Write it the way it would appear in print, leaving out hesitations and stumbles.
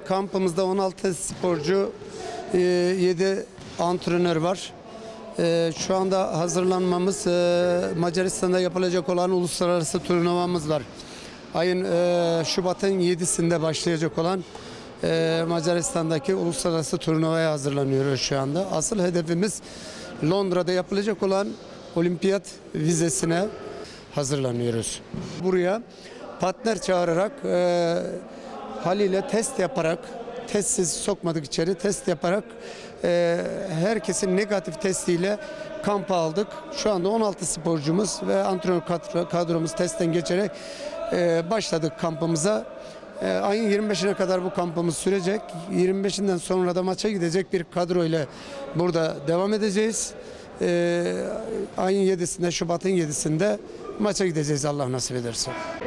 Kampımızda 16 sporcu, 7 antrenör var. Şu anda hazırlanmamız, Macaristan'da yapılacak olan uluslararası turnuvamız var. Ayın Şubat'ın 7'sinde başlayacak olan Macaristan'daki uluslararası turnuvaya hazırlanıyoruz şu anda. Asıl hedefimiz Londra'da yapılacak olan olimpiyat vizesine hazırlanıyoruz. Buraya partner çağırarak, haliyle test yaparak, testsiz sokmadık içeri, test yaparak herkesin negatif testiyle kampa aldık. Şu anda 16 sporcumuz ve antrenör kadromuz testten geçerek başladık kampımıza. Ayın 25'ine kadar bu kampımız sürecek. 25'inden sonra da maça gidecek bir kadro ile burada devam edeceğiz. Ayın 7'sinde, Şubat'ın 7'sinde maça gideceğiz Allah nasip ederse.